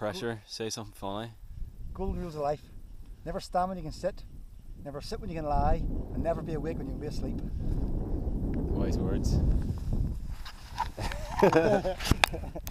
pressure. Say something funny. Golden rules of life. Never stand when you can sit, never sit when you can lie, and never be awake when you can be asleep. Wise words.